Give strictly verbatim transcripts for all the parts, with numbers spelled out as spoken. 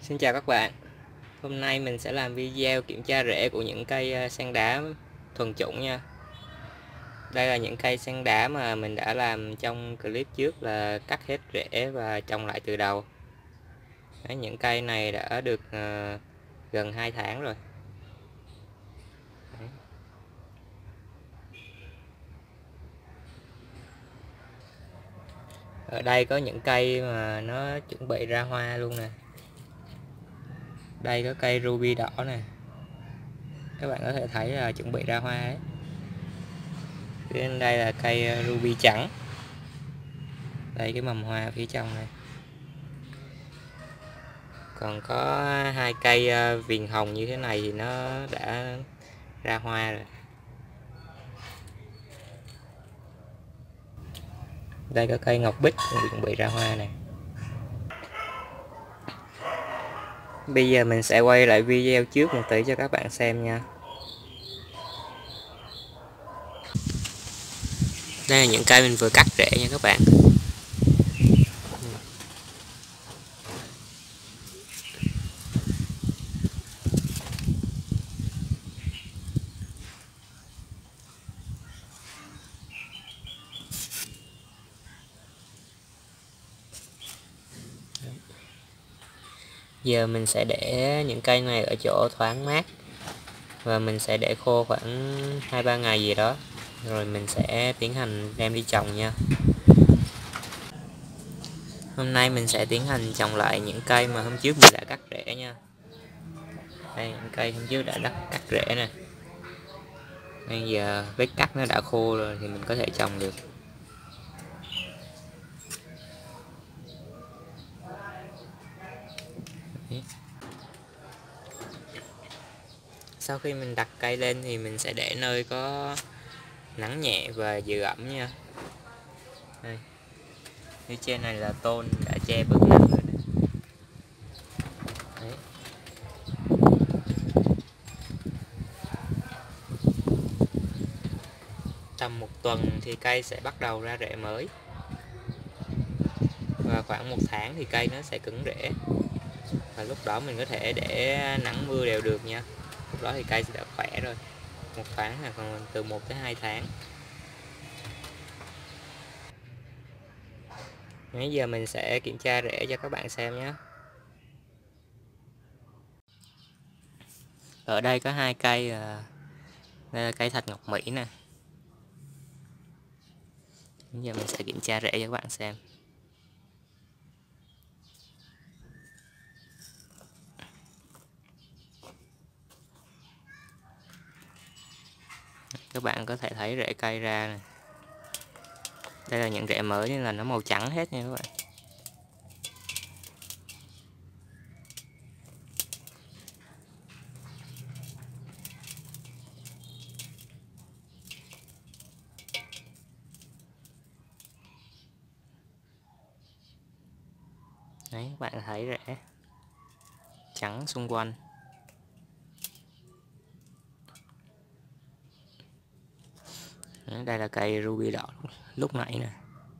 Xin chào các bạn. Hôm nay mình sẽ làm video kiểm tra rễ của những cây sen đá thuần chủng nha. Đây là những cây sen đá mà mình đã làm trong clip trước là cắt hết rễ và trồng lại từ đầu. Đấy, những cây này đã được uh, gần hai tháng rồi. Đấy. Ở đây có những cây mà nó chuẩn bị ra hoa luôn nè. Đây có cây ruby đỏ nè. Các bạn có thể thấy là chuẩn bị ra hoa ấy. Bên đây là cây ruby trắng. Đây cái mầm hoa phía trong này. Còn có hai cây viền hồng như thế này thì nó đã ra hoa rồi. Đây có cây ngọc bích cũng chuẩn bị ra hoa này. Bây giờ mình sẽ quay lại video trước một tí cho các bạn xem nha. Đây là những cây mình vừa cắt rễ nha các bạn. Giờ mình sẽ để những cây này ở chỗ thoáng mát và mình sẽ để khô khoảng hai ba ngày gì đó, rồi mình sẽ tiến hành đem đi trồng nha. Hôm nay mình sẽ tiến hành trồng lại những cây mà hôm trước mình đã cắt rễ nha. Đây, những cây hôm trước đã đắt cắt rễ nè. Bây giờ vết cắt nó đã khô rồi thì mình có thể trồng được. Đấy. Sau khi mình đặt cây lên thì mình sẽ để nơi có nắng nhẹ và giữ ẩm nha. Đây. Phía trên này là tôn đã che bớt nắng rồi này. Đấy. Tầm một tuần thì cây sẽ bắt đầu ra rễ mới, và khoảng một tháng thì cây nó sẽ cứng rễ, và lúc đó mình có thể để nắng mưa đều được nha. Lúc đó thì cây sẽ đã khỏe rồi. Một tháng hoặc còn từ một tới hai tháng. Bây giờ mình sẽ kiểm tra rễ cho các bạn xem nhé. Ở đây có hai cây, đây là cây thạch ngọc Mỹ nè. Bây giờ mình sẽ kiểm tra rễ cho các bạn xem. Các bạn có thể thấy rễ cây ra nè. Đây là những rễ mới nên là nó màu trắng hết nha các bạn. Đấy, các bạn thấy rễ trắng xung quanh. Đấy, đây là cây ruby đỏ lúc nãy nè.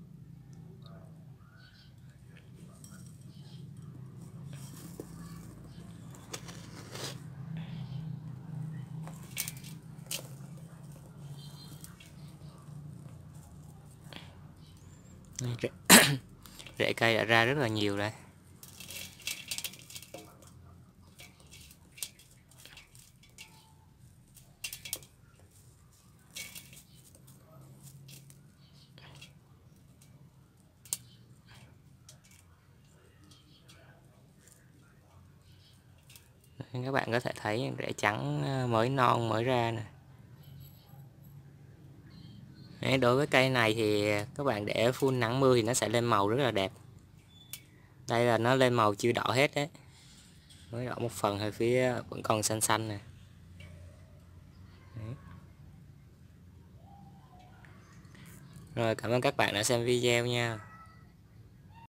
Đây, rễ, rễ cây đã ra rất là nhiều đây. Các bạn có thể thấy rễ trắng mới non mới ra nè. Đấy, đối với cây này thì các bạn để phun nắng mưa thì nó sẽ lên màu rất là đẹp. Đây là nó lên màu chưa đỏ hết đấy, mới đỏ một phần, hồi phía vẫn còn xanh xanh nè. Đấy. Rồi, cảm ơn các bạn đã xem video nha.